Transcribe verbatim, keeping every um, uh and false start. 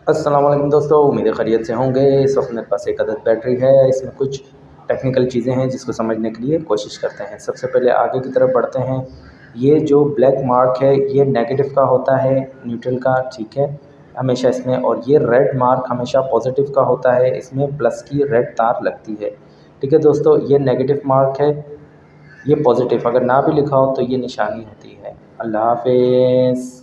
अस्सलाम वालेकुम दोस्तों, उम्मीद है खैरियत से होंगे। इस वक्त मेरे पास एक अदद बैटरी है, इसमें कुछ टेक्निकल चीज़ें हैं जिसको समझने के लिए कोशिश करते हैं। सबसे पहले आगे की तरफ बढ़ते हैं। ये जो ब्लैक मार्क है ये नेगेटिव का होता है, न्यूट्रल का, ठीक है, हमेशा इसमें। और ये रेड मार्क हमेशा पॉजिटिव का होता है, इसमें प्लस की रेड तार लगती है, ठीक है दोस्तों। ये नेगेटिव मार्क है, ये पॉजिटिव, अगर ना भी लिखा हो तो ये निशानी होती है। अल्लाह हाफ़िज़।